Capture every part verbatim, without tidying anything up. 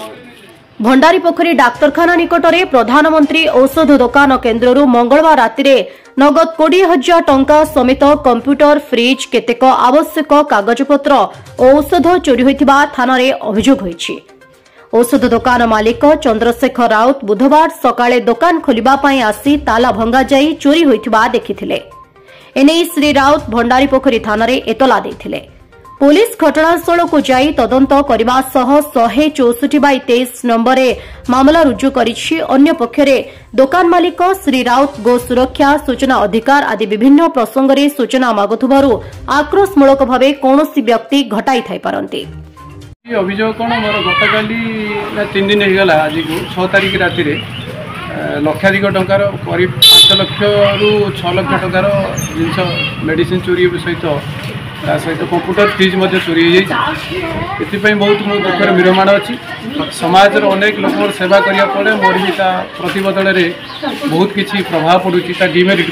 भंडारीपोखरी डाक्तरखाना निकटरे प्रधानमंत्री औषध दुकान केन्द्रରୁ मंगलवार राति नगद कोड़े हजार टंका समेत कंप्यूटर फ्रिज केतेक आवश्यक कागजपत्र औषध चोरी होइथिबा थानारे अभियोग होइछि। औषध दुकान मालिक चंद्रशेखर राउत बुधवार सकाळे दुकान खोलिबा पई आसी ताला भंगा जाई चोरी होइथिबा देखिथिले। एने श्री राउत भंडारीपोखरी थानारे एतला दैथिले। पुलिस घटनास्थल को जाई तदंत करने शहे चौसठी बै तेईस नंबर मामला रुजु करिछि। अन्य पक्षरे दुकान मालिक श्री राउत गो सुरक्षा सूचना अधिकार आदि विभिन्न प्रसंग में सूचना मागुथबारु आक्रोशमूलक भावे कौनसी व्यक्ति घटाई थाई पारंती। अभियोग कौन मोर गतकाली तीन दिन होगा आज को छह तारिख राति लक्षाधिक टंकार करीब पांच लक्ष रु छह लक्ष टंकार जिनस मेडिसिन चोरी सहित सहित कंप्यूटर फ्रिज चोरी हो बहुत मो दुखर विरमाण अच्छी। समाज अनेक लोक सेवा करने पड़े मोर भी प्रतिबदल बहुत किसी प्रभाव पड़ुची डिमेरिट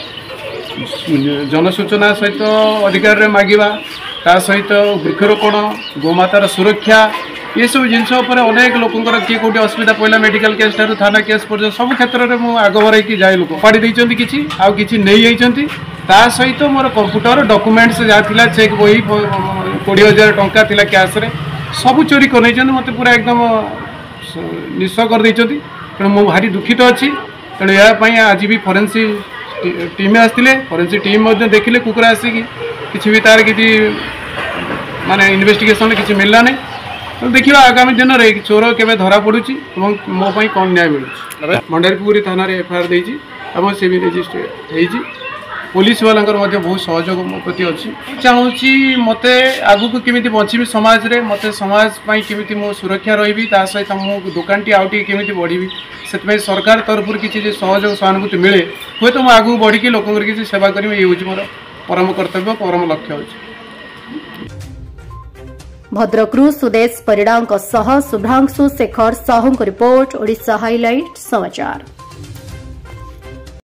पड़ू जनसूचना सहित अधिकार मागिबा ता सहित वृक्षरोपण गोमातार सुरक्षा ये सब जिनस अनेक लोकर किए कौटे असुविधा पड़ा मेडिकल केस ठार थाना केस पर्यटन सब क्षेत्र में मुझे आगभर जाए लोक पाड़ी देती किसी आउ कि नहीं जाती ता सहित मोर कंप्यूटर डॉक्यूमेंट्स जहाँ चेक बही कोड़े हजार टंका थिला कैश रे सब चोरी कर मत पूरा एकदम निश्चय कर देइछंती। तेणु मु भारी दुखित अच्छी। तेणु यापाई आज भी फोरेंसिक टीम आसते फोरेंसिक टीम देखिले कुकुर आसिकी किसी भी तार किसी माने इन्वेस्टिगेशन किसी मिलला नहीं। तो देखिए आगामी दिन में चोर केवे धरा पड़ुची मो पाई कौन न्याय मिलुची। भंडारीपोखरी थाना एफआईआर देइछि एवं से भी रजिस्टर होइछि। पुलिस वाला बहुत सहयोग मो प्रति अच्छी चाहूँगी मत आगु को केमी बची समाज रे मत समाज केमी मो सुरक्षा रही सहित मो दुकान टी आउटी केमी बढ़ी से सरकार तरफ किसी सहयोग सहानुभूति मिले हुए तो आगू बढ़ी लोक किसी सेवा करी ये हूँ मोर परम कर्तव्य परम लक्ष्य हो। भद्रकरू सुदेश परिड़ा शुभ्रांशु शेखर साहू रिपोर्ट ओडिशा हाइलाइट समाचार।